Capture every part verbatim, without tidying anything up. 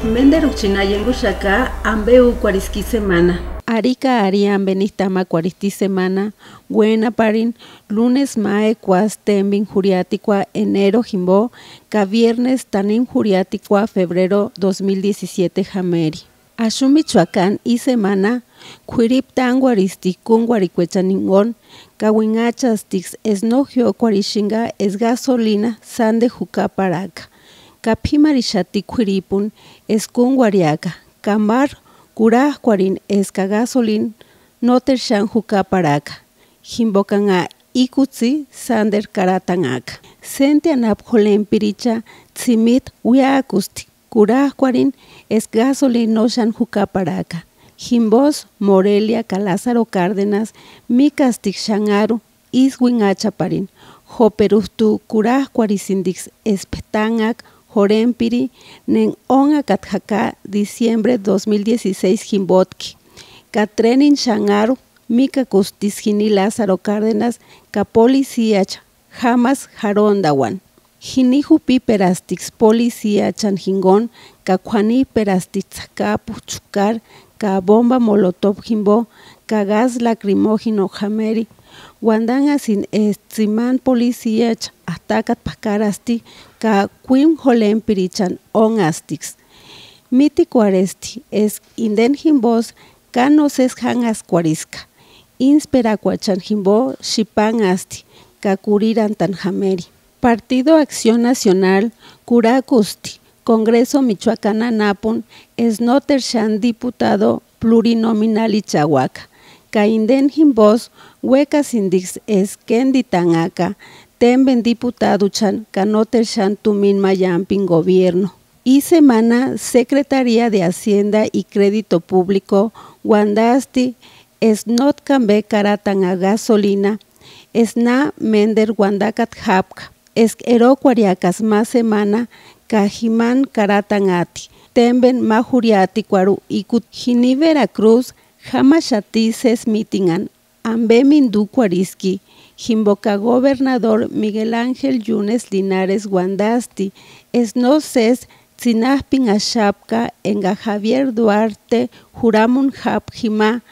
Mender uchinayengu shaka ambeu cuarisqui semana. Arica arian benistama cuaristi semana, buena parin, lunes mae cuas tembin juriaticua enero jimbo, ca viernes tanin juriaticua febrero dos mil diecisiete jameri. Ashu Michoacán y semana, cuirip tan guaristi kun guaricuechaningon, kawingachas tix esnogio cuarishinga es gasolina sande jucaparaca. Capimarishati cuiripun es kun guariaca, cambar curaj cuarin es gasolin noter shan jucaparaca. Jimbocanga ikutsi sander karatangaka. Sente anap jolen piricha tzimit wiakusti. Curaj cuarin es gasolin no shan jucaparaca. Jimbos Morelia Calázaro Cárdenas mikastik shangaru iswingachaparin. Joperustu curaj cuarisindix espetangak Jorempiri, nen onga katjaka diciembre dos mil dieciséis jimbotki. Katrenin shangaru, mika kustis jini Lázaro Cárdenas, ka policiach, jamás jarondawan. Jini jupi perastix policía chanjingon, ka kwani perastix ka puchukar, ka bomba molotov jimbo, ka gas lacrimógeno jameri. Wandanga sin estiman policiach, atacat pakarasti, ka quim jolen pirichan on astix. Miti cuaresti es inden jimbos canoses hangas cuarisca. Inspera cuachan jimbo shipan asti, ka curiran tan jameri. Partido Acción Nacional, Curacusti, Congreso Michoacana Napun, es notershan diputado plurinominal Ichahuaca. Ka inden jimbos huecas indix es kenditangaka. Temben diputado chan canoter chan tumin mayampin gobierno. Y semana Secretaría de Hacienda y Crédito Público Wandasti es not cambe karatan a gasolina es na mender wandakat hapka es ero cuariacas más semana kajiman karatan ati. Temben majuriati cuaru ikut jini Veracruz jamashatises mitingan ambe mindu cuarisqui. Jimboca gobernador Miguel Ángel Yunes Linares Wandasti es no ses tzinahpin ashapka enga Javier Duarte Juramun Hap Jima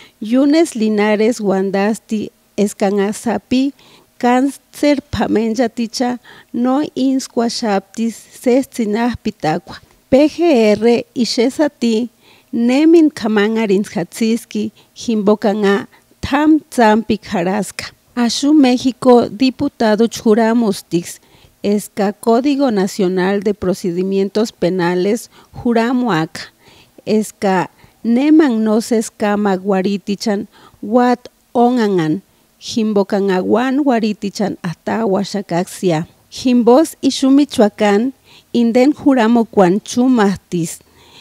Yunes Linares Wandasti es cangasapi cáncer pamenjaticha no insquashaptis ses tzinahpitaqua. P G R ishesati nemin kamangarin hatziski jimbocanga tam tzampik jaraska. Ashu México, diputado Churamustix, esca Código Nacional de Procedimientos Penales, Juramuaca, esca Neman noses kama guaritichan, wat ongangan, Jimbocangaguan guaritichan hasta Huachacaxia. Jimbos Ishu Michoacán, inden Juramo Cuanchumahtis.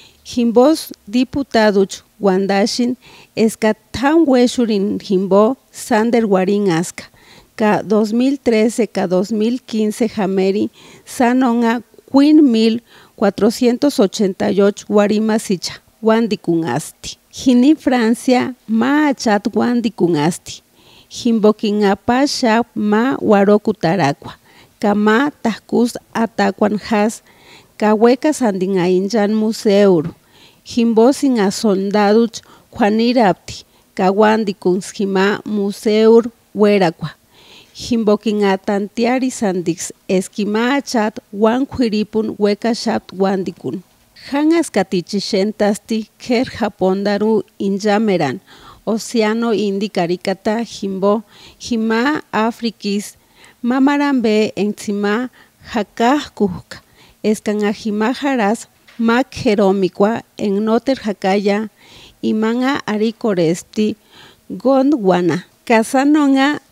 Jimbos diputados Wandashin esca tan hueshurin jimbo sander warin aska. Ka dos mil trece ka dos mil quince jameri sanonga quin mil cuatrocientos ochenta y ocho guarimasicha wandikun asti. Jini Francia ma achat wandikun asti. Jimbokin apasha ma warokutaraqua. Ka ma tahkus atakuan has ka hueca sandingainjan museuro. Jimbosin a soldados Juanirapti, Kawandikun Jima Museur Hueracua. Jimbokin a tantiari sandix esquima chat wan huiripun hueca shapt wandikun. Hangas katichishentasti ker japondaru injameran, Oceano Indicaricata Jimbo, Jima Afrikis, Mamarambe encima Hakahkuka, Escanajima Jaras, Mac Jerómicua en Noter Jacaya y Manga Aricoresti Gondwana. Casanonga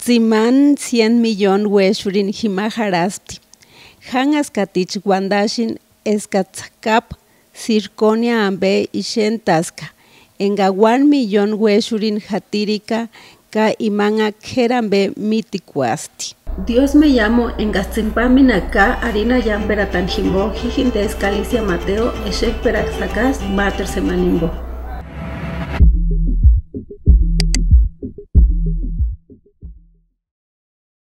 Ziman cien millón hueshurin Jimajarasti. Hangas Katich Wandashin Escatzcap Circonia Ambe y Shentasca. Engawan millón hueshurin Jatírica Ka Imanga Kerambe Miticuasti. Dios me llamo en Gastimpaminacá, harina yampera tanjimbo, jijintes Calicia Mateo, eshek peraxacas, mater semanimbo.